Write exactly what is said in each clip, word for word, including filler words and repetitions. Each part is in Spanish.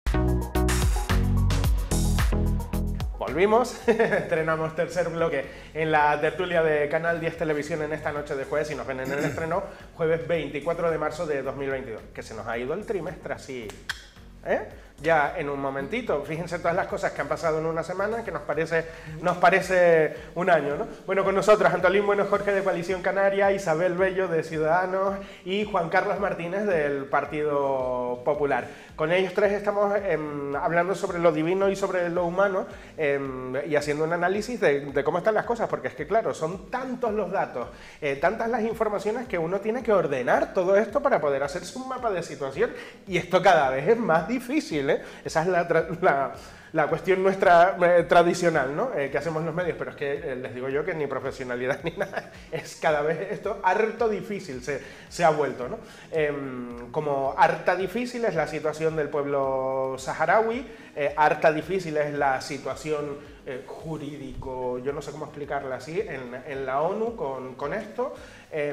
Volvimos, estrenamos tercer bloque en la tertulia de Canal diez Televisión en esta noche de jueves y nos ven en el estreno jueves veinticuatro de marzo de dos mil veintidós, que se nos ha ido el trimestre así, ¿eh? Ya en un momentito. Fíjense todas las cosas que han pasado en una semana, que nos parece, nos parece un año, ¿no? Bueno, con nosotros Antolín Bueno Jorge de Coalición Canaria, Isabel Bello de Ciudadanos y Juan Carlos Martínez del Partido Popular. Con ellos tres estamos eh, hablando sobre lo divino y sobre lo humano eh, y haciendo un análisis de, de cómo están las cosas, porque es que claro, son tantos los datos, eh, tantas las informaciones que uno tiene que ordenar todo esto para poder hacerse un mapa de situación, y esto cada vez es más difícil, ¿eh? Esa es la, la, la cuestión nuestra eh, tradicional, ¿no? Eh, que hacemos los medios, pero es que eh, les digo yo que ni profesionalidad ni nada, es cada vez esto harto difícil se, se ha vuelto, ¿no? Eh, como harta difícil es la situación del pueblo saharaui, eh, harta difícil es la situación eh, jurídico, yo no sé cómo explicarla así, en, en la ONU con, con esto. Eh,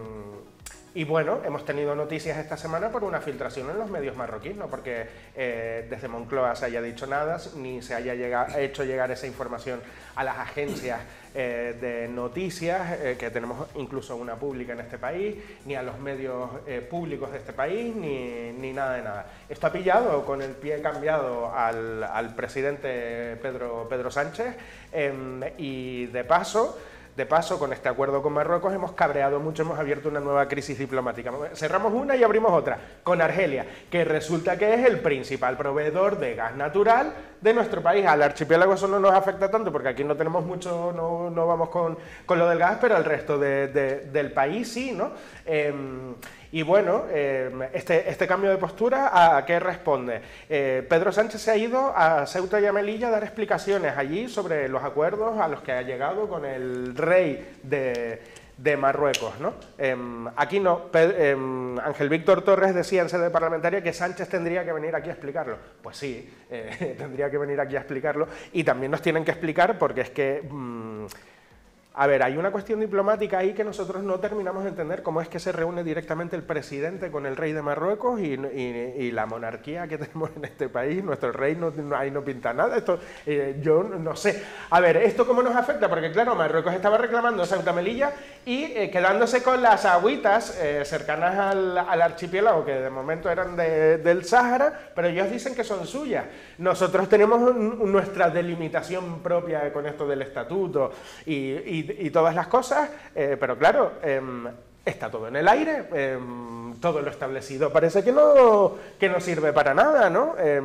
Y bueno, hemos tenido noticias esta semana por una filtración en los medios marroquíes, no porque eh, desde Moncloa se haya dicho nada, ni se haya llegado, hecho llegar esa información a las agencias eh, de noticias, eh, que tenemos incluso una pública en este país, ni a los medios eh, públicos de este país, ni, ni nada de nada. Esto ha pillado con el pie cambiado al, al presidente Pedro, Pedro Sánchez eh, y de paso... De paso, con este acuerdo con Marruecos hemos cabreado mucho, hemos abierto una nueva crisis diplomática. Cerramos una y abrimos otra, con Argelia, que resulta que es el principal proveedor de gas natural de nuestro país. Al archipiélago eso no nos afecta tanto, porque aquí no tenemos mucho, no, no vamos con, con lo del gas, pero al resto de, de, del país sí, ¿no? Eh, y bueno, eh, este, este cambio de postura, ¿a qué responde? Eh, Pedro Sánchez se ha ido a Ceuta y a Melilla a dar explicaciones allí sobre los acuerdos a los que ha llegado con el rey de, de Marruecos, ¿no? Eh, aquí no, Pedro, eh, Ángel Víctor Torres decía en sede parlamentaria que Sánchez tendría que venir aquí a explicarlo. Pues sí, eh, tendría que venir aquí a explicarlo, y también nos tienen que explicar porque es que... Mmm, A ver, hay una cuestión diplomática ahí que nosotros no terminamos de entender, cómo es que se reúne directamente el presidente con el rey de Marruecos y, y, y la monarquía que tenemos en este país, nuestro rey no, no, ahí no pinta nada, esto eh, yo no sé. A ver, ¿esto cómo nos afecta? Porque claro, Marruecos estaba reclamando Ceuta Melilla y eh, quedándose con las agüitas eh, cercanas al, al archipiélago, que de momento eran de, del Sáhara, pero ellos dicen que son suyas. Nosotros tenemos un, nuestra delimitación propia con esto del estatuto y, y y todas las cosas, eh, pero claro, eh, está todo en el aire, eh, todo lo establecido parece que no, que no sirve para nada, ¿no? Eh,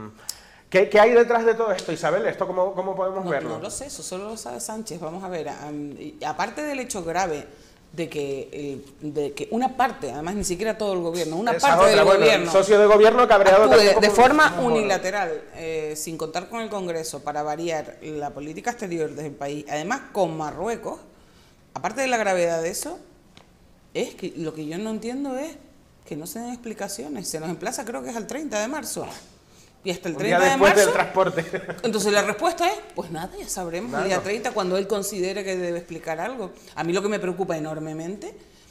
¿qué, ¿Qué hay detrás de todo esto, Isabel? ¿Esto cómo, cómo podemos no, verlo? No lo sé, eso solo lo sabe Sánchez. Vamos a ver, um, aparte del hecho grave de que, eh, de que una parte, además ni siquiera todo el gobierno, una Esa parte otra, del bueno, gobierno, socio de gobierno cabreado actúe también como de forma como unilateral, eh, sin contar con el Congreso, para variar la política exterior del país, además con Marruecos. Aparte de la gravedad de eso, es que lo que yo no entiendo es que no se den explicaciones. Se nos emplaza, creo que es al treinta de marzo. Y hasta el treinta de marzo... del transporte. Entonces la respuesta es, pues nada, ya sabremos nada. El día treinta, cuando él considere que debe explicar algo. A mí lo que me preocupa enormemente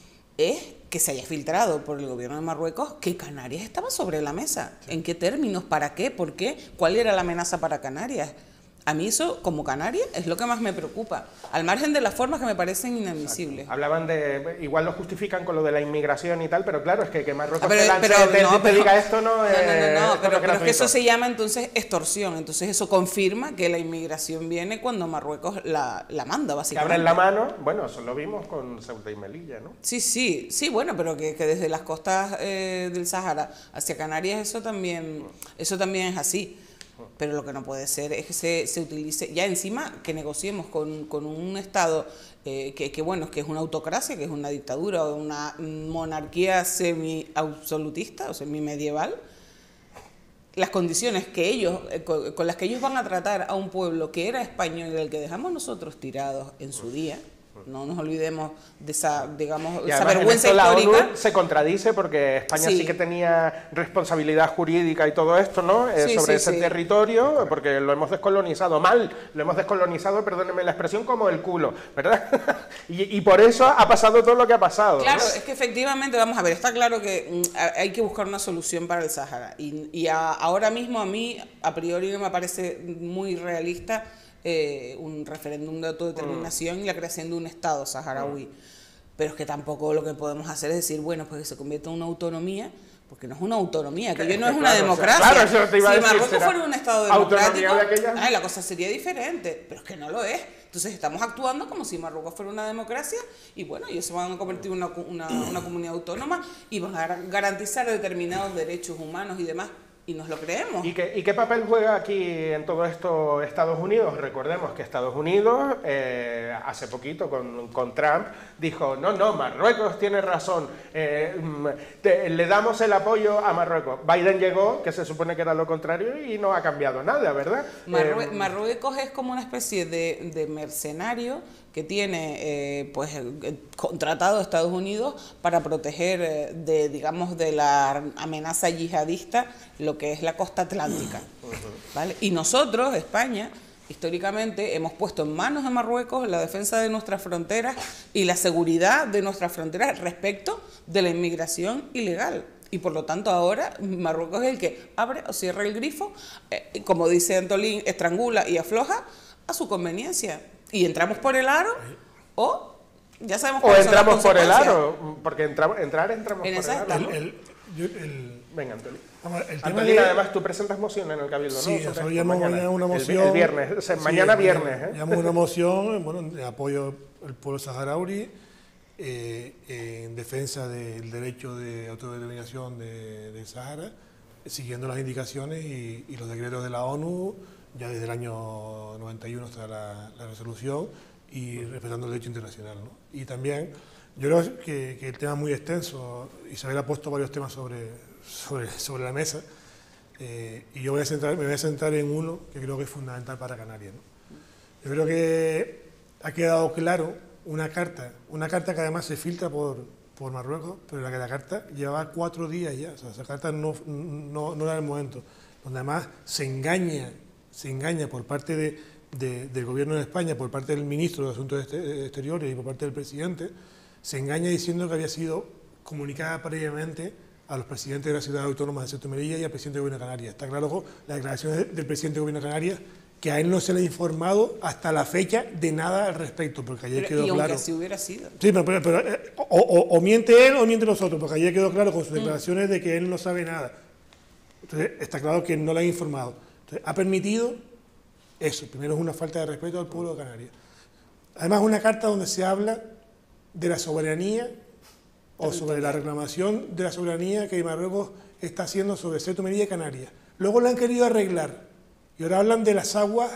es que se haya filtrado por el gobierno de Marruecos que Canarias estaba sobre la mesa. Sí. ¿En qué términos? ¿Para qué? ¿Por qué? ¿Cuál era la amenaza para Canarias? A mí eso, como canaria, es lo que más me preocupa, al margen de las formas que me parecen inadmisibles. Exacto. Hablaban de, igual lo justifican con lo de la inmigración y tal, pero claro, es que, que Marruecos pero, te lance, pero, te, no, te pero, diga esto no, no, es... No, no, no, pero, pero es que eso se llama entonces extorsión, entonces eso confirma que la inmigración viene cuando Marruecos la, la manda, básicamente. Que abren la mano, bueno, eso lo vimos con Ceuta y Melilla, ¿no? Sí, sí, sí, bueno, pero que, que desde las costas eh, del Sahara hacia Canarias eso también, eso también es así. Pero lo que no puede ser es que se, se utilice, ya encima que negociemos con, con un Estado eh, que, que, bueno, que es una autocracia, que es una dictadura o una monarquía semi-absolutista o semi-medieval, las condiciones que ellos, eh, con, con las que ellos van a tratar a un pueblo que era español y del que dejamos nosotros tirados en su día, No nos olvidemos de esa, digamos, Y esa además, vergüenza en esto la histórica. ONU se contradice porque España sí. Sí. que tenía responsabilidad jurídica y todo esto, ¿no? Eh, Sí, sobre sí, ese sí. territorio, porque lo hemos descolonizado mal, lo hemos descolonizado, perdónenme la expresión, como el culo, ¿verdad? y, y por eso ha pasado todo lo que ha pasado. Claro, ¿no? es que efectivamente, vamos a ver, está claro que mm, hay que buscar una solución para el Sáhara. Y, y a, ahora mismo a mí, a priori, no me parece muy realista eh, un referéndum de autodeterminación mm. y la creación de un Estado saharaui. Mm. Pero es que tampoco lo que podemos hacer es decir, bueno, pues que se convierta en una autonomía, porque no es una autonomía, que yo no es una claro, democracia. O sea, claro, eso te iba si a decir, Marruecos fuera un Estado democrático, de aquella... ay, la cosa sería diferente, pero es que no lo es. Entonces estamos actuando como si Marruecos fuera una democracia y bueno, ellos se van a convertir en una, una, una comunidad autónoma y van a garantizar determinados derechos humanos y demás. Y nos lo creemos. ¿Y qué, ¿Y qué papel juega aquí en todo esto Estados Unidos? Recordemos que Estados Unidos, eh, hace poquito con, con Trump, dijo, no, no, Marruecos tiene razón, eh, te, le damos el apoyo a Marruecos. Biden llegó, que se supone que era lo contrario, y no ha cambiado nada, ¿verdad? Marrue eh, Marruecos es como una especie de, de mercenario que tiene eh, pues contratado a Estados Unidos para proteger eh, de, digamos, de la amenaza yihadista lo que es la costa atlántica, ¿vale? Y nosotros, España, históricamente hemos puesto en manos de Marruecos la defensa de nuestras fronteras y la seguridad de nuestras fronteras respecto de la inmigración ilegal. Y por lo tanto ahora Marruecos es el que abre o cierra el grifo, eh, como dice Antolín, estrangula y afloja a su conveniencia. Y entramos por el aro o ya sabemos o entramos por el consecuencias. aro, porque entra, entrar entramos en por esa, el aro. ¿no? El, el, yo, el, Venga, Antolín. Vamos, el tema Antolín, de, además tú presentas moción en el Cabildo, sí, ¿no? Sí, hoy llamamos mañana una moción. El, el viernes, o sea, sí, mañana viernes. ¿eh? Llamamos una moción, bueno, de apoyo al pueblo saharaui eh, en defensa del derecho de autodeterminación de, de Sahara, siguiendo las indicaciones y, y los decretos de la ONU, ya desde el año noventa y uno está la, la resolución, y respetando el derecho internacional, ¿no? Y también, yo creo que, que el tema es muy extenso, Isabel ha puesto varios temas sobre, sobre, sobre la mesa, eh, y yo voy a centrar, me voy a centrar en uno que creo que es fundamental para Canarias, ¿no? Yo creo que ha quedado claro una carta, una carta que además se filtra por, por Marruecos, pero la que la carta llevaba cuatro días ya, o sea, esa carta no, no, no era el momento, donde además se engaña, se engaña por parte de, de, del gobierno de España, por parte del ministro de Asuntos Exteriores y por parte del presidente, se engaña diciendo que había sido comunicada previamente a los presidentes de las ciudades autónomas de Ceuta y Melilla y al presidente del gobierno de Canarias. Está claro la declaración del presidente del gobierno de Canarias, que a él no se le ha informado hasta la fecha de nada al respecto, porque ayer pero, quedó y aunque claro. así hubiera sido. Sí, pero, pero, pero eh, o, o, o miente él o miente nosotros, porque ayer quedó claro con sus declaraciones mm. de que él no sabe nada. Entonces, está claro que no le ha informado. Entonces, ha permitido eso. Primero, es una falta de respeto al pueblo de Canarias. Además, una carta donde se habla de la soberanía o sobre la reclamación de la soberanía que Marruecos está haciendo sobre Ceuta y Melilla y Canarias. Luego la han querido arreglar y ahora hablan de las aguas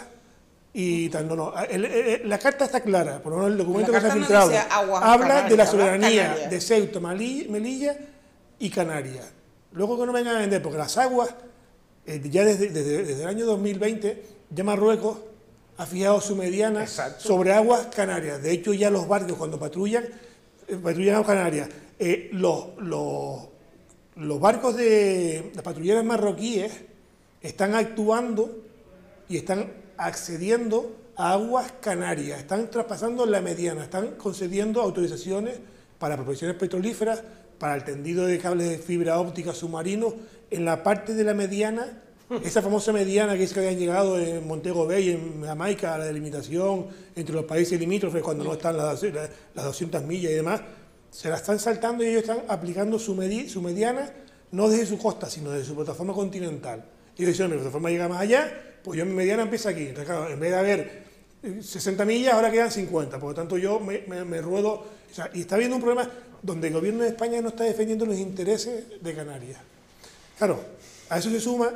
y tal. No, no, el, el, la carta está clara, por lo menos el documento que se ha filtrado. No habla Canarias, de la soberanía Canarias. de Ceuta, Melilla y Canarias. Luego que no vengan a vender, porque las aguas, eh, ya desde, desde, desde el año dos mil veinte, ya Marruecos ha fijado su mediana Exacto. sobre aguas canarias. De hecho, ya los barcos cuando patrullan, eh, patrullan aguas canarias, eh, los, los, los barcos de las patrulleras marroquíes están actuando y están accediendo a aguas canarias, están traspasando la mediana, están concediendo autorizaciones para prospecciones petrolíferas, para el tendido de cables de fibra óptica submarinos en la parte de la mediana, esa famosa mediana que es que habían llegado en Montego Bay, en Jamaica, a la delimitación entre los países limítrofes cuando no están las, las doscientas millas y demás, se la están saltando y ellos están aplicando su, medi su mediana no desde su costa, sino desde su plataforma continental. Y ellos dicen, mi plataforma llega más allá, pues yo mi mediana empieza aquí. Entonces, claro, en vez de haber sesenta millas, ahora quedan cincuenta, por lo tanto yo me, me, me ruedo, o sea, y está habiendo un problema donde el gobierno de España no está defendiendo los intereses de Canarias. Claro, a eso se suma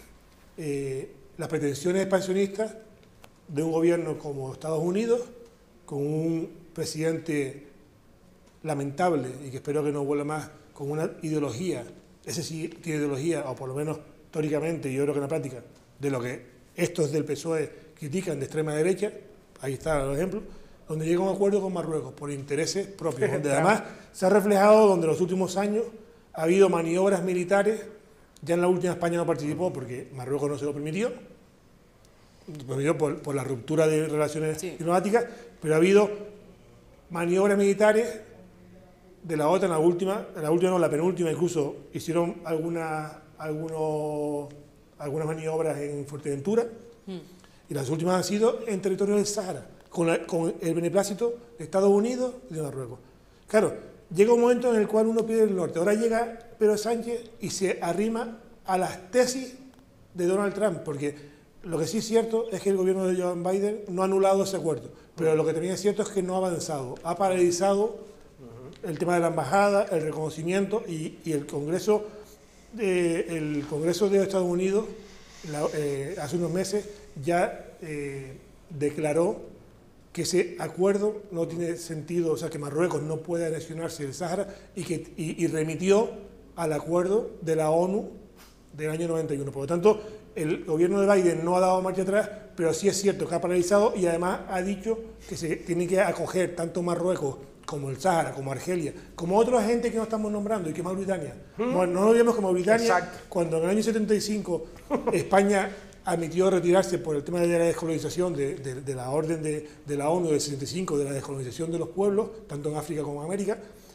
eh, las pretensiones expansionistas de un gobierno como Estados Unidos, con un presidente lamentable y que espero que no vuelva más, con una ideología, ese sí tiene ideología, o por lo menos históricamente, yo creo que en la práctica, de lo que estos del P S O E critican de extrema derecha, ahí está el ejemplo, donde llega a un acuerdo con Marruecos por intereses propios, donde además se ha reflejado donde en los últimos años ha habido maniobras militares. Ya en la última España no participó porque Marruecos no se lo permitió, permitió por, por la ruptura de relaciones sí. diplomáticas, pero ha habido maniobras militares de la OTAN, la última, la última no, la penúltima, incluso hicieron algunas, algunos, algunas maniobras en Fuerteventura, mm. y las últimas han sido en territorio del Sáhara, con, la, con el beneplácito de Estados Unidos y de Marruecos. Claro, llega un momento en el cual uno pide el norte. Ahora llega Pedro Sánchez y se arrima a las tesis de Donald Trump, porque lo que sí es cierto es que el gobierno de Joe Biden no ha anulado ese acuerdo, pero lo que también es cierto es que no ha avanzado, ha paralizado el tema de la embajada, el reconocimiento y, y el Congreso, de, el Congreso de Estados Unidos la, eh, hace unos meses ya eh, declaró que ese acuerdo no tiene sentido, o sea, que Marruecos no puede anexionarse del Sáhara y, que, y, y remitió al acuerdo de la ONU del año noventa y uno. Por lo tanto, el gobierno de Biden no ha dado marcha atrás, pero sí es cierto que ha paralizado y además ha dicho que se tiene que acoger tanto Marruecos como el Sáhara, como Argelia, como otros agentes que no estamos nombrando y que Mauritania. ¿Mm? Bueno, no olvidemos que Mauritania, exacto, cuando en el año setenta y cinco España admitió retirarse por el tema de la descolonización, de, de, de la orden de, de la ONU del sesenta y cinco, de la descolonización de los pueblos, tanto en África como en América,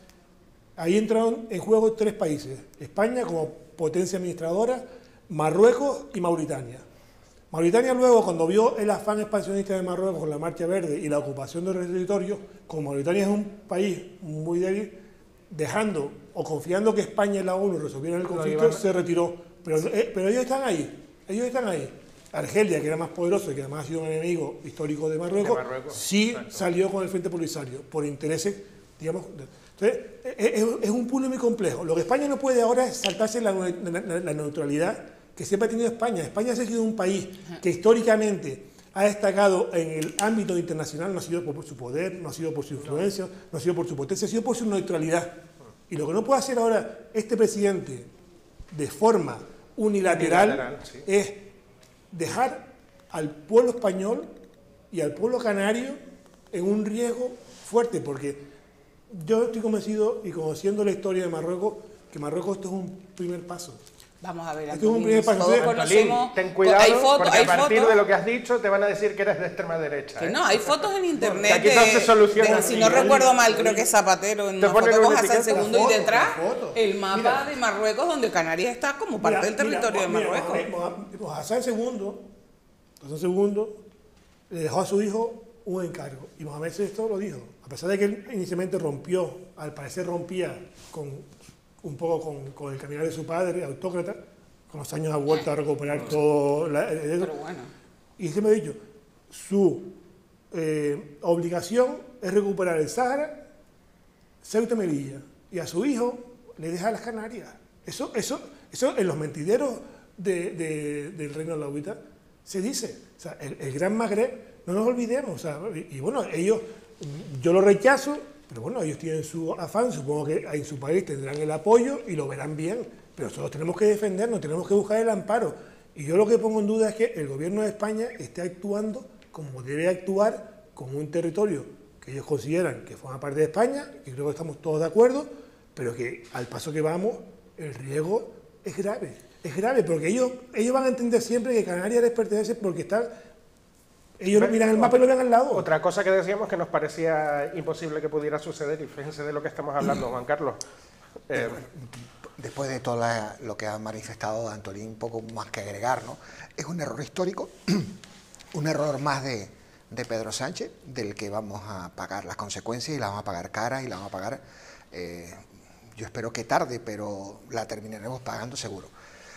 ahí entraron en juego tres países, España como potencia administradora, Marruecos y Mauritania. Mauritania luego, cuando vio el afán expansionista de Marruecos con la Marcha Verde y la ocupación de los territorios, como Mauritania es un país muy débil, dejando o confiando que España y la ONU resolvieran el conflicto, se retiró. Pero, eh, pero ellos están ahí. Ellos están ahí. Argelia, que era más poderoso y que además ha sido un enemigo histórico de Marruecos, de Marruecos sí, exacto, salió con el Frente Polisario, por intereses, digamos. Entonces, es, es un punto muy complejo. Lo que España no puede ahora es saltarse la, la, la, la neutralidad que siempre ha tenido España. España ha sido un país que históricamente ha destacado en el ámbito internacional, no ha sido por su poder, no ha sido por su influencia, no ha sido por su potencia, ha sido por su neutralidad. Y lo que no puede hacer ahora este presidente de forma unilateral, unilateral sí. es dejar al pueblo español y al pueblo canario en un riesgo fuerte, porque yo estoy convencido, y conociendo la historia de Marruecos, que Marruecos esto es un primer paso. Vamos a ver, esto es un primer paso. Todos conocemos, ten cuidado, hay fotos, porque hay a partir fotos, de lo que has dicho te van a decir que eres de extrema derecha. Que ¿eh? no, hay fotos en internet aquí no se soluciona. De, si no recuerdo mal, creo que Zapatero en una foto con Hassan segundo y detrás el mapa mira, de Marruecos donde Canarias está como parte mira, del territorio mira, de Marruecos. Mira, Hassan segundo, Hassan segundo le dejó a su hijo un encargo y Mohamed sexto lo dijo, a pesar de que él inicialmente rompió, al parecer rompía con un poco con, con el caminar de su padre, autócrata, con los años ha vuelto a recuperar no, todo. La, el, pero bueno. Y se me ha dicho, su eh, obligación es recuperar el Sáhara, Ceuta y Melilla, y a su hijo le deja las Canarias. Eso, eso, eso en los mentideros de, de, del Reino Alauita se dice. O sea, el, el Gran Magreb, no nos olvidemos. O sea, y, y bueno, ellos, yo lo rechazo, pero bueno, ellos tienen su afán, supongo que en su país tendrán el apoyo y lo verán bien, pero nosotros tenemos que defendernos, tenemos que buscar el amparo. Y yo lo que pongo en duda es que el gobierno de España esté actuando como debe actuar con un territorio que ellos consideran que forma parte de España, y creo que estamos todos de acuerdo, pero que al paso que vamos, el riesgo es grave. Es grave porque ellos, ellos van a entender siempre que Canarias les pertenece porque están... Ellos lo miran el mapa y lo ven al lado. Otra cosa que decíamos que nos parecía imposible que pudiera suceder, y fíjense de lo que estamos hablando, Juan Carlos. Eh, Después de todo la, lo que ha manifestado Antolín, poco más que agregar, ¿no? Es un error histórico, un error más de, de Pedro Sánchez, del que vamos a pagar las consecuencias y la vamos a pagar caras y la vamos a pagar, eh, yo espero que tarde, pero la terminaremos pagando seguro.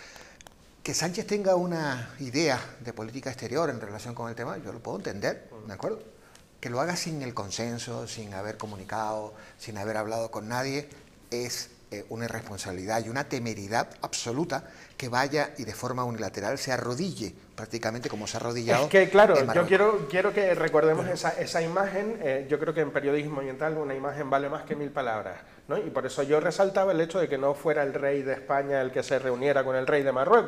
Que Sánchez tenga una idea de política exterior en relación con el tema, yo lo puedo entender, ¿de acuerdo? Que lo haga sin el consenso, sin haber comunicado, sin haber hablado con nadie, es eh, una irresponsabilidad y una temeridad absoluta que vaya y de forma unilateral se arrodille prácticamente como se ha arrodillado. Es que claro, yo quiero, quiero que recordemos esa, esa imagen, eh, yo creo que en periodismo y en tal una imagen vale más que mil palabras, ¿no? Y por eso yo resaltaba el hecho de que no fuera el rey de España el que se reuniera con el rey de Marruecos.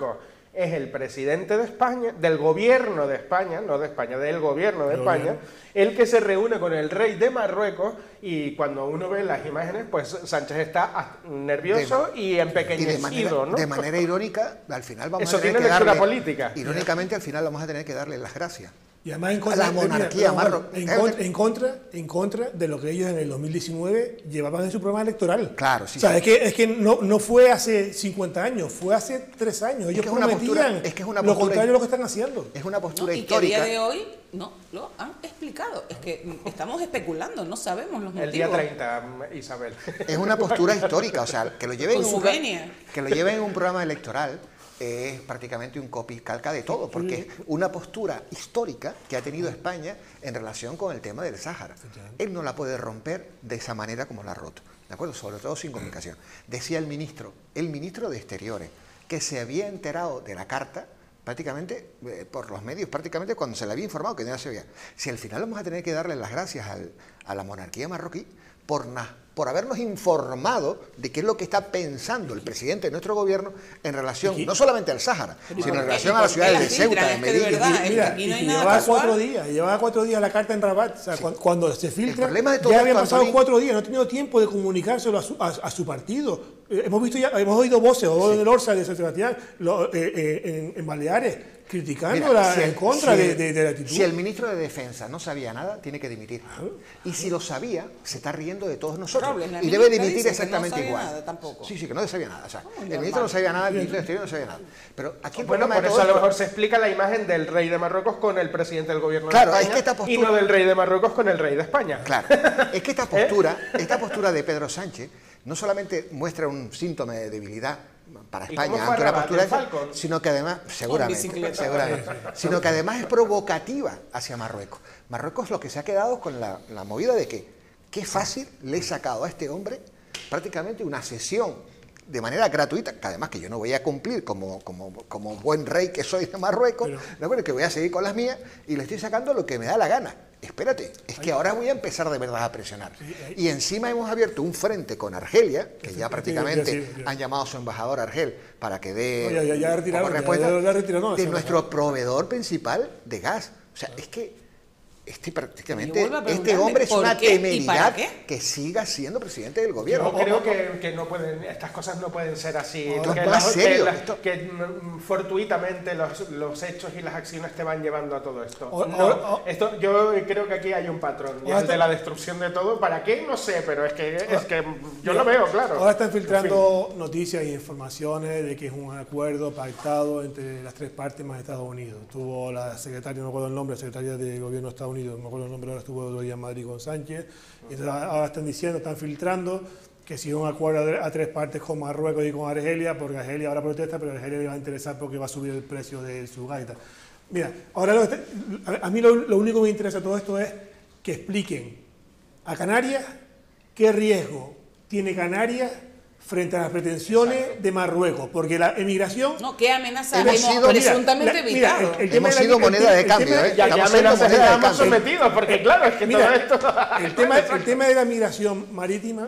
es el presidente de España, del gobierno de España, no de España, del gobierno de España, el que se reúne con el rey de Marruecos, y cuando uno ve las imágenes, pues Sánchez está nervioso de, y empequeñecido, y de manera, ¿no? de manera irónica, al final vamos Eso a tener tiene que lectura darle, política. Irónicamente, al final vamos a tener que darle las gracias. Y además en contra, la monarquía mira, marroquí. En, contra, en, contra, en contra de lo que ellos en el dos mil diecinueve llevaban en su programa electoral. Claro, sí. O sea, sí. es que, es que no, no fue hace cincuenta años, fue hace tres años. Ellos es que es una postura, es que es una lo postura, contrario de lo que están haciendo. Es una postura no, y histórica. Y que a día de hoy no lo han explicado. Es que estamos especulando, no sabemos los motivos. El día treinta, Isabel. Es una postura histórica, o sea, que lo lleven, Con en su un, venia. que lo lleven en un programa electoral es prácticamente un copia y calca de todo, porque es una postura histórica que ha tenido España en relación con el tema del Sáhara. Él no la puede romper de esa manera como la ha roto, ¿de acuerdo? Sobre todo sin comunicación. Decía el ministro, el ministro de Exteriores, que se había enterado de la carta prácticamente eh, por los medios, prácticamente cuando se le había informado que no se veía. Si al final vamos a tener que darle las gracias al, a la monarquía marroquí por nada, por habernos informado de qué es lo que está pensando el presidente de nuestro gobierno en relación, no solamente al Sáhara, sino en relación a las ciudades de Ceuta, de Melilla. Mira, y que llevaba cuatro días, llevaba cuatro días la carta en Rabat, o sea, sí. cuando se filtra, ya habían pasado Antolín, cuatro días, no ha tenido tiempo de comunicárselo a su, a, a su partido. Eh, hemos visto ya, hemos oído voces, o sí. del Orsa, de San Sebastián, lo, eh, eh, en, en Baleares, criticándola si en contra si el, de, de, de la actitud. Si el ministro de Defensa no sabía nada, tiene que dimitir. Y si lo sabía, se está riendo de todos nosotros. Claro, y debe dimitir exactamente no igual. Nada, tampoco. Sí, sí, que no sabía nada. O sea, el ministro no sabía nada, el ministro de Exterior no sabía nada. Pero aquí el bueno, por de eso todo a lo esto, mejor se explica la imagen del rey de Marruecos con el presidente del gobierno claro, de España, es que esta postura, y no del rey de Marruecos con el rey de España. Claro, es que esta postura, ¿Eh? esta postura de Pedro Sánchez no solamente muestra un síntoma de debilidad para España ante una postura esa, sino que además, seguramente, seguramente sino que además es provocativa hacia Marruecos. Marruecos lo que se ha quedado con la, la movida de que qué fácil le he sacado a este hombre prácticamente una sesión de manera gratuita, que además que yo no voy a cumplir como, como, como buen rey que soy de Marruecos, ¿de acuerdo? Que voy a seguir con las mías y le estoy sacando lo que me da la gana. Espérate, es que ahora voy a empezar de verdad a presionar. Y encima hemos abierto un frente con Argelia, que ya prácticamente han llamado a su embajador a Argel para que dé no, ya, ya, ya retiraron, respuesta ya, ya, ya retiraron, de nuestro proveedor principal de gas. O sea, es que este prácticamente este hombre es una temeridad que siga siendo presidente del gobierno. Yo creo que, que no pueden, estas cosas no pueden ser así. No, que, no las, serio, que, la, que fortuitamente los, los hechos y las acciones te van llevando a todo esto. O, no, o, o, esto yo creo que aquí hay un patrón, y es el de la destrucción de todo. ¿Para qué? No sé, pero es que, es que yo lo veo, claro. Ahora están filtrando en fin. noticias e informaciones de que es un acuerdo pactado entre las tres partes más Estados Unidos. Tuvo la secretaria, no me acuerdo el nombre, la secretaria de Gobierno de Estados Unidos, no me acuerdo el nombre, ahora estuvo otro día en Madrid con Sánchez, y entonces ahora están diciendo, están filtrando que si es un acuerdo a tres partes con Marruecos y con Argelia, porque Argelia ahora protesta, pero a Argelia le va a interesar porque va a subir el precio de su gaita. Mira, ahora lo, a mí lo, lo único que me interesa de todo esto es que expliquen a Canarias qué riesgo tiene Canarias frente a las pretensiones Exacto. de Marruecos, porque la emigración... No, ¿qué amenazas hemos, hemos sido, presuntamente mira, evitado? El, el hemos sido la, moneda de cambio, ¿eh? Ya que amenazas estamos sometidos, porque claro, es que mira, todo esto... El tema, el tema de la migración marítima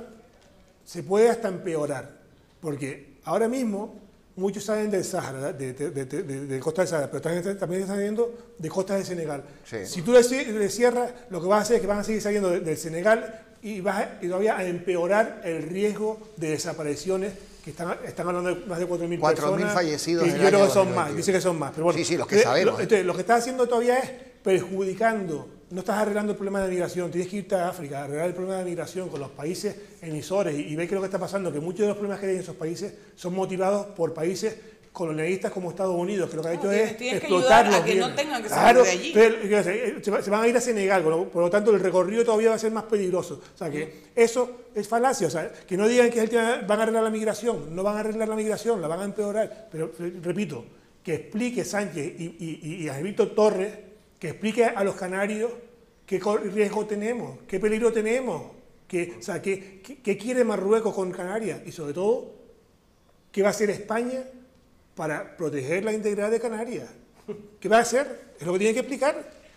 se puede hasta empeorar, porque ahora mismo muchos salen del Sáhara, de, de, de, de, de, de costa del Sáhara, pero también, también están saliendo de costas de Senegal. Sí. Si tú le, le cierras, lo que vas a hacer es que van a seguir saliendo del de Senegal y vas a, y todavía a empeorar el riesgo de desapariciones, que están, están hablando de más de cuatro mil personas. cuatro mil fallecidos. Y yo creo que son más, dice que son más. Pero bueno, sí, sí, los que sabemos. Lo, entonces, lo que estás haciendo todavía es perjudicando, no estás arreglando el problema de migración, tienes que irte a África a arreglar el problema de migración con los países emisores y, y ver qué es lo que está pasando, que muchos de los problemas que hay en esos países son motivados por países colonialistas como Estados Unidos, que lo que ha hecho no, es explotarlos. A que no tengan que claro, salir de allí. Pero, se van a ir a Senegal, por lo tanto el recorrido todavía va a ser más peligroso. O sea que eso es falacia, o sea, que no digan que el tema, van a arreglar la migración, no van a arreglar la migración, la van a empeorar. Pero repito, que explique Sánchez y, y, y a Víctor Torres, que explique a los canarios qué riesgo tenemos, qué peligro tenemos, qué, o sea, qué, qué, qué quiere Marruecos con Canarias y sobre todo, qué va a hacer España para proteger la integridad de Canarias. ¿Qué va a hacer? Es lo que tiene que explicar.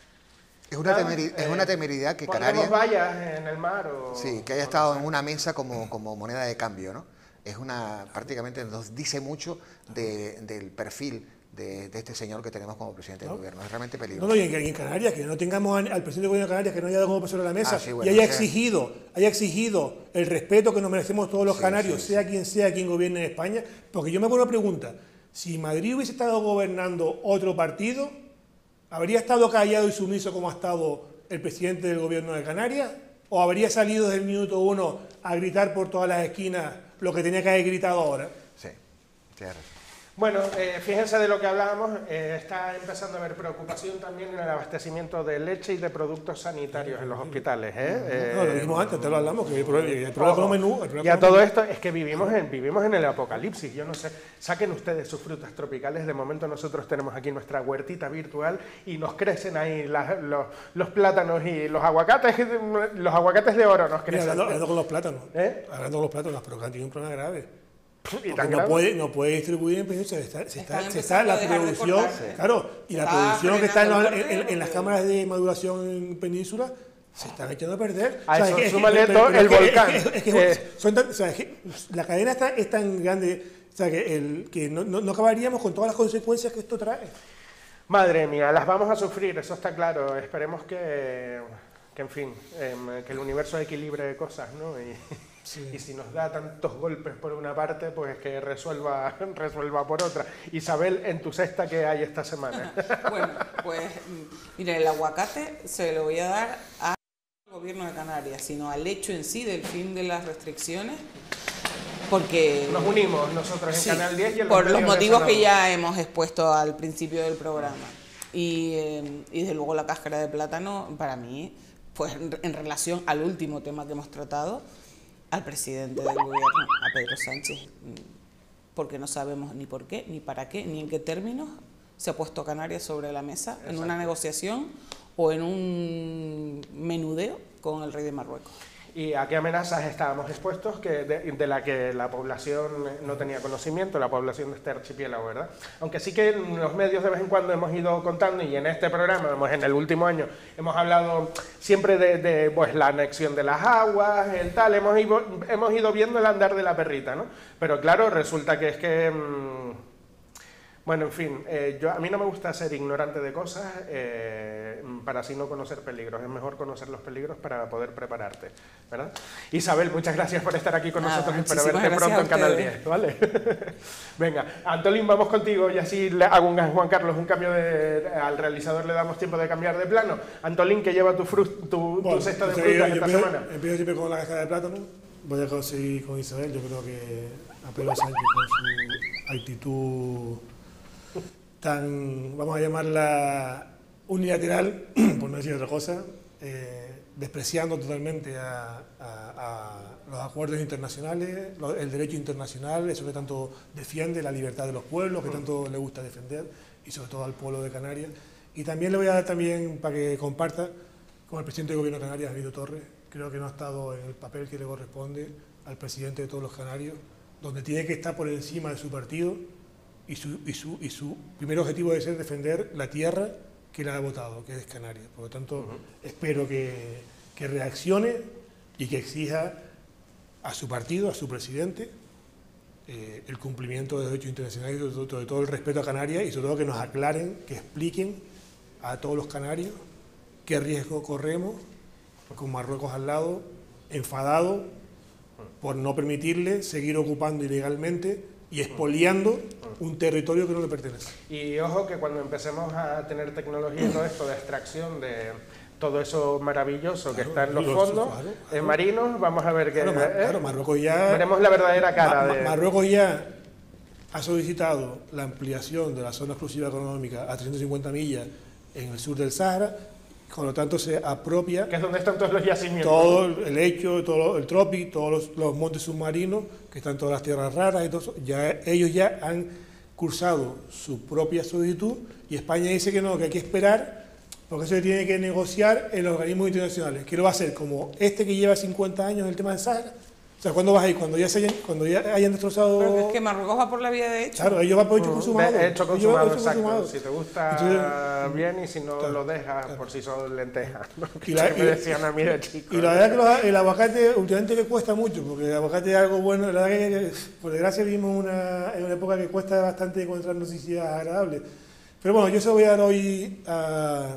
Es una, temeri es una temeridad que Canarias... vayas en el mar o... Sí, que haya estado en una mesa como, como moneda de cambio, ¿no? Es una... prácticamente nos dice mucho de, del perfil de, de este señor que tenemos como presidente ¿no? del gobierno. Es realmente peligroso. No, no, y en, en Canarias, que no tengamos al presidente del gobierno de Canarias que no haya dado como sobre la mesa ah, sí, bueno, y haya o sea, exigido, haya exigido el respeto que nos merecemos todos los sí, canarios, sí, sea sí. quien sea quien gobierne en España. Porque yo me hago una pregunta, si Madrid hubiese estado gobernando otro partido, ¿habría estado callado y sumiso como ha estado el presidente del gobierno de Canarias? ¿O habría salido desde el minuto uno a gritar por todas las esquinas lo que tenía que haber gritado ahora? Sí, tienes razón. Bueno, eh, fíjense de lo que hablábamos, eh, está empezando a haber preocupación también en el abastecimiento de leche y de productos sanitarios en los hospitales. ¿eh? No, lo dijimos antes, te lo hablamos, que el problema, el problema con los menús... el problema Y a con los todo menús. esto es que vivimos en, vivimos en el apocalipsis, yo no sé, saquen ustedes sus frutas tropicales, de momento nosotros tenemos aquí nuestra huertita virtual y nos crecen ahí las- los, los plátanos y los aguacates, los aguacates de oro nos Mira, crecen. hablando, hablando con los plátanos, ¿Eh? hablando con los plátanos, pero que han tenido un problema grave. Y Porque tan no grave. puede, no puede distribuir en península, se está, se está, Están se está la empezando a dejar de producción, cortarse. claro, y la Está producción que está en, frenando la- el en- en- en las corte. cámaras de maduración en península se están echando a perder. A eso es que- es que- súmale pero- todo pero el es que- volcán. es que- es que Eh. son tan- o sea, es que la cadena está, es tan grande, o sea, que, el, que no, no, no acabaríamos con todas las consecuencias que esto trae. Madre mía, las vamos a sufrir, eso está claro. Esperemos que, que en fin, em, que el universo equilibre cosas, ¿no? Y, y si nos da tantos golpes por una parte, pues que resuelva, resuelva por otra. Isabel, en tu cesta, ¿qué hay esta semana? Bueno, pues mm, mire, el aguacate se lo voy a dar al gobierno de Canarias, sino al hecho en sí del fin de las restricciones, porque Nos unimos nosotros en sí, Canal diez y en por los medios de motivos que Salado. ya hemos expuesto al principio del programa. Y, eh, y desde luego la cáscara de plátano, para mí, pues en, en relación al último tema que hemos tratado, al presidente del gobierno, a Pedro Sánchez, mm, porque no sabemos ni por qué, ni para qué, ni en qué términos se ha puesto Canarias sobre la mesa, Exacto. en una negociación o en un menudeo con el rey de Marruecos. ¿Y a qué amenazas estábamos expuestos que de, de la que la población no tenía conocimiento, la población de este archipiélago, ¿verdad? Aunque sí que en los medios de vez en cuando hemos ido contando, y en este programa, hemos, en el último año, hemos hablado siempre de, de, pues, la anexión de las aguas, el tal, hemos ido, hemos ido viendo el andar de la perrita, ¿no? Pero claro, resulta que es que... Mmm, bueno, en fin, eh, yo, a mí no me gusta ser ignorante de cosas eh, para así no conocer peligros. Es mejor conocer los peligros para poder prepararte, ¿verdad? Isabel, muchas gracias por estar aquí con Nada, nosotros. Espero muchísimas verte pronto en gracias a Canal ustedes. diez, ¿vale? Venga, Antolín, vamos contigo y así le hago un Juan Carlos, un cambio de... Al realizador le damos tiempo de cambiar de plano. Antolín, que lleva tu, frut, tu, Bueno, tu cesta de o sea, yo- frutas yo esta empiezo, semana. empiezo siempre con la cáscara de plátano, voy a conseguir con Isabel, yo creo que a Pedro Sánchez con su actitud tan, vamos a llamarla unilateral, por no decir otra cosa, eh, despreciando totalmente a, a- a los acuerdos internacionales, lo- el derecho internacional, eso que tanto defiende, la libertad de los pueblos, que tanto le gusta defender, y sobre todo al pueblo de Canarias. Y también le voy a dar también, para que comparta, con el presidente del gobierno de Canarias, David Torres, creo que no ha estado en el papel que le corresponde al presidente de todos los canarios, donde tiene que estar por encima de su partido, y su, y su, y su primer objetivo debe ser defender la tierra que le ha votado, que es Canarias. Por lo tanto, uh-huh. espero que, que reaccione y que exija a su partido, a su presidente, eh, el cumplimiento de los derechos internacionales, de todo, de todo el respeto a Canarias, y sobre todo que nos aclaren, que expliquen a todos los canarios qué riesgo corremos con Marruecos al lado, enfadado por no permitirle seguir ocupando ilegalmente y expoliando un territorio que no le pertenece. Y ojo que cuando empecemos a tener tecnología y todo esto de extracción de todo eso maravilloso que Claro, está en los los- fondos claro, eh, claro. marinos, vamos a ver que Claro, Ma- eh, claro, Marruecos ya... veremos la verdadera cara Ma- Ma- de... Marruecos ya ha solicitado la ampliación de la zona exclusiva económica a trescientas cincuenta millas en el sur del Sáhara, con lo tanto se apropia que es donde están todos los yacimientos. todo el hecho, todo el trópico, todos los, los montes submarinos, que están todas las tierras raras y todo eso, ya, ellos ya han cursado su propia solicitud y España dice que no, que hay que esperar, porque eso se tiene que negociar en los organismos internacionales, que lo va a hacer como este que lleva cincuenta años en el tema del Sáhara, o sea, ¿cuándo vas a ir? Cuando ya, se hayan, cuando ya hayan destrozado... Pero es que Marruecos va por la vía de hecho. Claro, ellos van por hecho consumado. De hecho consumado, hecho exacto. consumado. Si te gusta Entonces, bien y si no claro, lo dejas claro. por si son lentejas. Y la- Que me decían a mí de chico. Y la verdad que los- el aguacate últimamente que cuesta mucho, porque el aguacate es algo bueno. La verdad que, por desgracia, vivimos una, en una época que cuesta bastante encontrar noticias agradables. Pero bueno, yo se lo voy a dar hoy a,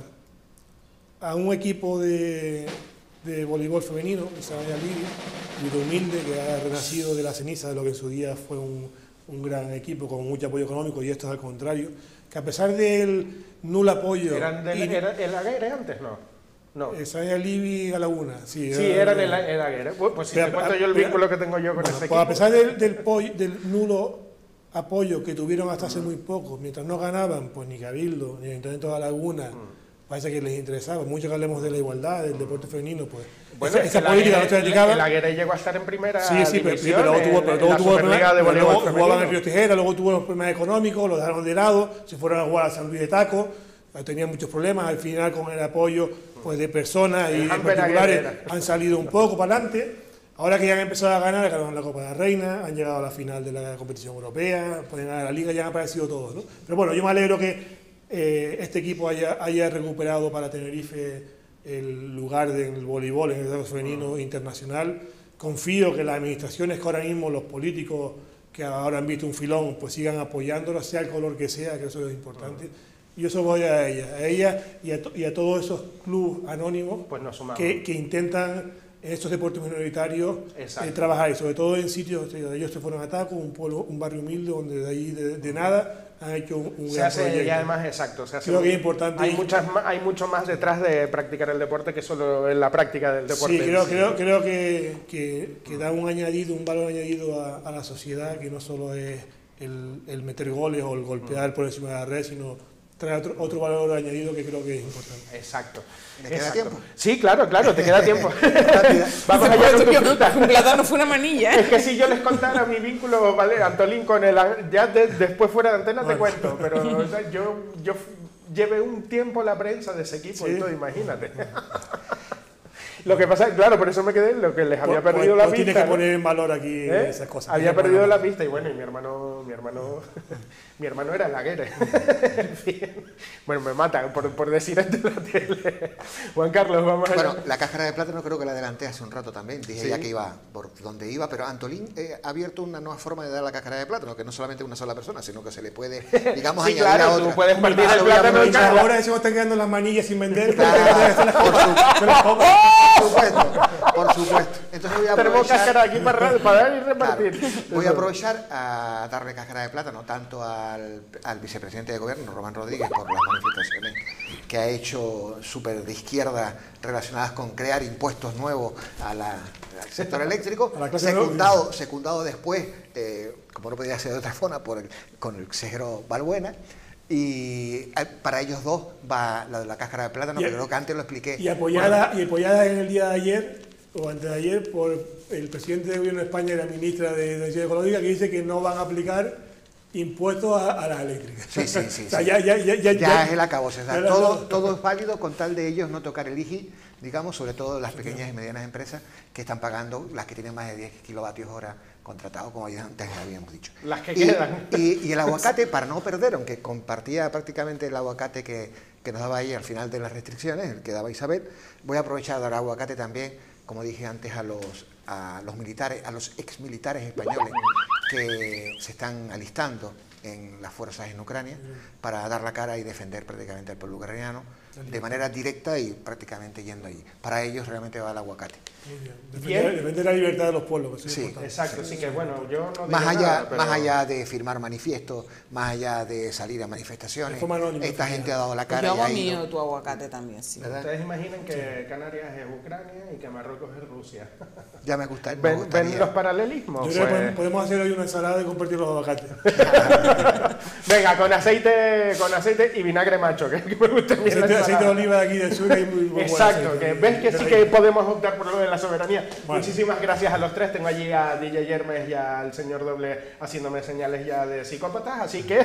a un equipo de, de voleibol femenino, que se llama Libi, Libi humilde, que ha renacido de la ceniza de lo que en su día fue un, un gran equipo con mucho apoyo económico, y esto es al contrario, que a pesar del nulo apoyo... ¿Eran del, y- era, el Aguirre antes? No. No. eh, Sabia Libi a Laguna, sí. Sí, era- eran el, el Aguirre. Bueno, pues si Pero, te cuento a- yo el pero- vínculo que tengo yo con Bueno, ese pues equipo. a pesar del, del, pollo- del nulo apoyo que tuvieron hasta hace muy poco, mientras no ganaban, pues ni Cabildo, ni el Ayuntamiento de La Laguna, parece que les interesaba. Mucho que hablemos de la igualdad, del deporte femenino, pues Bueno, esa, esa el política no Aguirre- se criticaba. El Aguirre llegó a estar en primera Sí, sí, pero, sí, división, pero luego tuvo, pero en- luego en la tuvo Superliga de problemas- voleibol luego jugaban en femenino. Río Tijera, luego tuvo los problemas económicos, lo dejaron de lado, se fueron a jugar a San Luis de Taco, tenían muchos problemas, al final con el apoyo pues, de personas y El de Hamper particulares Aguirre. han salido un poco para adelante. Ahora que ya han empezado a ganar, ganaron la Copa de la Reina, han llegado a la final de la competición europea, pueden ganar la Liga, ya han aparecido todos, ¿no? Pero bueno, yo me alegro que eh, este equipo haya, haya recuperado para Tenerife el lugar del voleibol en el deporte femenino internacional. Confío que las administraciones que ahora mismo, los políticos que ahora han visto un filón, pues sigan apoyándolo, sea el color que sea, que eso es importante. Y eso voy a ella, a ella y a, to- y a todos esos clubes anónimos Pues nos sumamos. que, que intentan en estos deportes minoritarios eh, Exacto. trabajar, y sobre todo en sitios, o sea, ellos se fueron a Taco, un pueblo, un barrio humilde donde de ahí de, de nada han hecho un, un Se gran hace, proyecto. y además, exacto, se hace Creo muy- que es importante. Hay, muchas, ma- hay mucho más detrás de practicar el deporte que solo en la práctica del deporte. Sí, en creo, sí. creo, creo que, que, que da un añadido, un valor añadido a, a la sociedad, que no solo es el, el meter goles o el golpear por encima de la red, sino trae otro, otro valor añadido que creo que es importante. Exacto. ¿Me queda Exacto. tiempo? Sí, claro, claro, te queda tiempo. Rápida. Vamos allá con tu fruta. Un plátano fue una manilla. Es que si yo les contara mi vínculo, ¿vale? Antolín con el... Ya de- después fuera de antena te cuento, pero o sea, yo, yo llevé un tiempo la prensa de ese equipo Sí. y todo, imagínate. Lo que pasa, claro, por eso me quedé en lo que les había Pues- perdido pues la tienes pista. que ¿no? poner en valor aquí ¿Eh? esas cosas. Había Tienes que perdido poner- la pista y bueno, y mi hermano, mi hermano, mi hermano era el Aguirre. En fin. Bueno, me matan por, por decir esto en la tele. Juan Carlos, vamos a Bueno, la cáscara de plátano creo que la adelanté hace un rato también. Dije Sí. ya que iba por donde iba, pero Antolín eh, ha abierto una nueva forma de dar la cáscara de plátano, que no solamente una sola persona, sino que se le puede, digamos, Sí, añadir claro, a tú otra. puedes partir Ah, el lo voy a plátano en aprovechar. cada- Ahora se me están quedando las manillas sin vender. Claro, por, su- Me las pongo. por supuesto, por supuesto. Entonces voy a Tenemos cáscara aprovechar, aquí para, para dar y claro, repartir. voy a aprovechar a darle cáscara de plátano tanto al, al vicepresidente de gobierno, Román Rodríguez, por las manifestaciones que ha hecho súper de izquierda relacionadas con crear impuestos nuevos a la- al sector eléctrico, A la clase secundado, secundado después, eh, como no podía ser de otra forma, por el- con el consejero Balbuena. Y eh, para ellos dos va la de la cáscara de plátano, Y- que creo que antes lo expliqué. Y apoyada, y apoyada en el día de ayer, o antes de ayer, por el presidente de gobierno de España y la ministra de Transición Ecológica, que dice que no van a aplicar impuestos a, a las eléctricas. Sí, sí, sí. O sea, sí. ya, ya, ya, ya, Ya es el acabose. O sea, ya- todo, todo es válido con tal de ellos no tocar el I G I, digamos, sobre todo las pequeñas y medianas empresas que están pagando, las que tienen más de diez kilovatios hora contratados, como ya antes habíamos dicho. Las que y, quedan. Y, y el aguacate, para no perder, aunque compartía prácticamente el aguacate que, que nos daba ahí al final de las restricciones, el que daba Isabel, voy a aprovechar a dar aguacate también, como dije antes, a los, a los militares, a los exmilitares españoles que se están alistando en las fuerzas en Ucrania para dar la cara y defender prácticamente al pueblo ucraniano de manera directa y prácticamente yendo allí. Para ellos realmente va el aguacate. Muy bien. Bien. Defender, defender la libertad de los pueblos, que eso es Sí. importante. Exacto, sí que bueno, yo no digo Más allá, nada, pero- más allá de firmar manifiestos, más allá de salir a manifestaciones, De forma anónima, esta sí. gente ha dado la cara Yo y hago ha ido. mío tu aguacate también, sí. ¿Verdad? Ustedes imaginen que Canarias es Ucrania y que Marruecos es Rusia. Ya me gusta. Me ¿Ven, gustaría. ven los paralelismos? Yo creo que Pues, podemos- podemos hacer hoy una ensalada y compartir los aguacates. Venga, con aceite, con aceite y vinagre macho, que, que me gusta bien aceite, aceite de oliva de aquí del sur. Hay muy, muy Exacto, buen que aceite, ves que sí que rico. podemos optar por lo de la soberanía. Vale. Muchísimas gracias a los tres. Tengo allí a D J Hermes y al señor Doble haciéndome señales ya de psicópatas, así que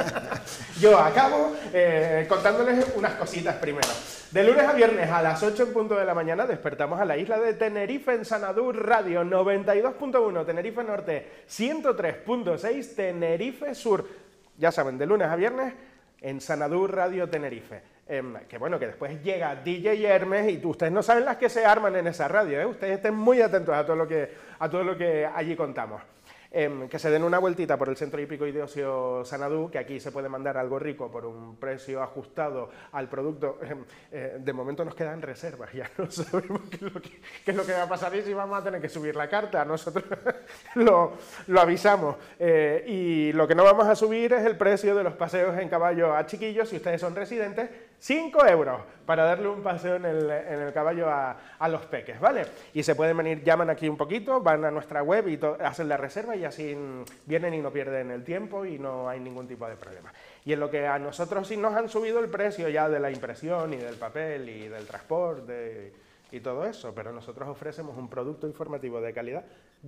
yo acabo eh, contándoles unas cositas primero. De lunes a viernes a las ocho en punto de la mañana despertamos a la isla de Tenerife en Sanadur Radio noventa y dos punto uno, Tenerife Norte ciento tres punto seis, Tenerife Sur. Ya saben, de lunes a viernes en Sanadur Radio Tenerife. Eh, que bueno, que después llega D J Hermes y ustedes no saben las que se arman en esa radio, ¿eh? Ustedes estén muy atentos a todo lo que, a todo lo que allí contamos. Eh, que se den una vueltita por el Centro Hípico y de Ocio Sanadú, que aquí se puede mandar algo rico por un precio ajustado al producto. Eh, eh, de momento nos quedan reservas, ya no sabemos qué es lo que, qué es lo que va a pasar y si vamos a tener que subir la carta. Nosotros lo, lo avisamos. Eh, y lo que no vamos a subir es el precio de los paseos en caballo a chiquillos, si ustedes son residentes, cinco euros para darle un paseo en el, en el caballo a, a los peques, ¿vale? Y se pueden venir, llaman aquí un poquito, van a nuestra web y to, hacen la reserva y así vienen y no pierden el tiempo y no hay ningún tipo de problema. Y en lo que a nosotros sí nos han subido el precio ya de la impresión y del papel y del transporte y todo eso, pero nosotros ofrecemos un producto informativo de calidad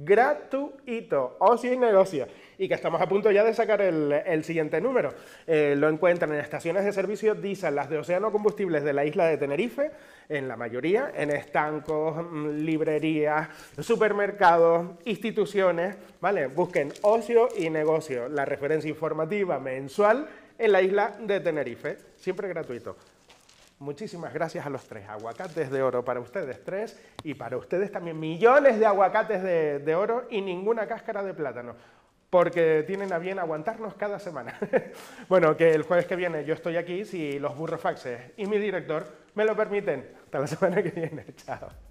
gratuito, ocio y negocio, y que estamos a punto ya de sacar el, el siguiente número. Eh, lo encuentran en estaciones de servicio diésel, las de Océano Combustibles de la isla de Tenerife, en la mayoría, en estancos, librerías, supermercados, instituciones, ¿vale? Busquen ocio y negocio, la referencia informativa mensual en la isla de Tenerife, siempre gratuito. Muchísimas gracias a los tres. Aguacates de oro para ustedes tres y para ustedes también millones de aguacates de, de oro y ninguna cáscara de plátano, porque tienen a bien aguantarnos cada semana. Bueno, que el jueves que viene yo estoy aquí, si los burrofaxes y mi director me lo permiten. Hasta la semana que viene. Chao.